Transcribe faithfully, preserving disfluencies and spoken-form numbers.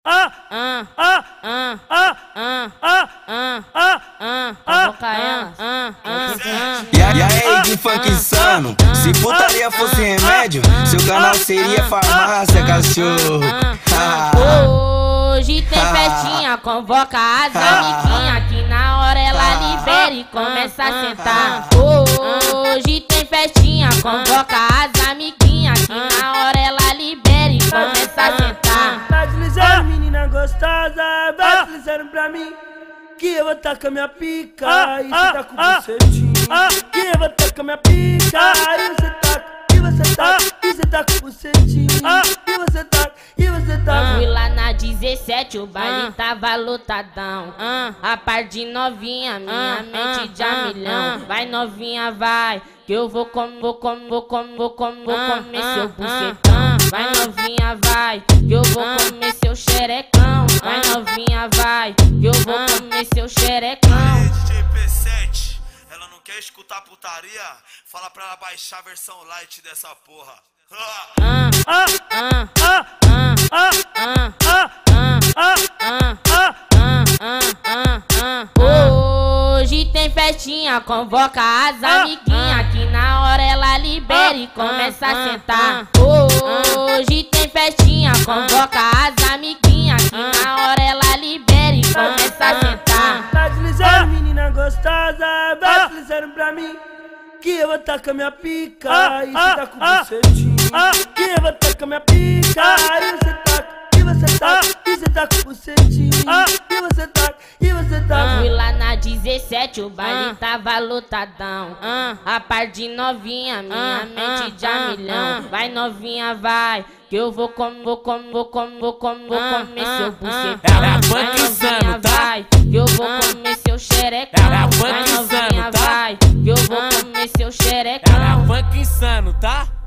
ah, ah, ah, ah, ah, ah, ah, ah, ah, ah, convoca ela, ah, ah, ah. E aí, de funk insano, se putaria fosse remédio, seu canal seria farmácia, cachorro. Hoje tem festinha, convoca as amiguinhas, que na hora ela libera e começa a sentar. Hoje tem festinha, convoca as amiguinhas, que na hora ela libera e começa a sentar. Vai deslizando, menina gostosa, vai deslizando pra mim, que eu vou tacar minha pica e você tá com o bucetinho. Que eu vou tacar minha pica e você taca, e você taca, e você tá com o bucetinho. E você taca, e você taca. Fui lá na dezessete, o baile tava lotadão. A par de novinha, minha mente de a milhão. Vai novinha, vai, que eu vou com, vou com, vou com, vou com, vou comer seu bucetão. Vai novinha, vai, que eu vou comer seu xerecão. Vai novinha, vai, que eu vou comer seu xerecão. Aí, D J P sete, ela não quer escutar putaria? Fala pra ela baixar a versão light dessa porra. Ah, ah, ah, ah, ah, ah, ah, ah, ah, ah, ah, ah, ah. Hoje tem festinha, convoca as amiguinhas, que na hora ela libera e começa a sentar. Hoje tem festinha, convoca as amiguinhas, que na hora ela libera e começa a sentar. Vai deslizando, menina gostosa, vai deslizando pra mim, que eu vou tacar minha pica e você tá com o bucetinho. Que eu vou tacar minha pica e você taca, e você taca, e você tá com o bucetinho. E você taca, e você taca. Fui lá na dezessete, o baile tava lotadão. A par de novinha, minha mente de a milhão. Vai novinha, vai, que eu vou com, vou com, vou com, vou com, vou comer seu bucetão. Vai novinha, vai, que eu vou comer seu xerecão. Vai novinha, vai, que eu vou comer seu xerecão. Funk insano, tá?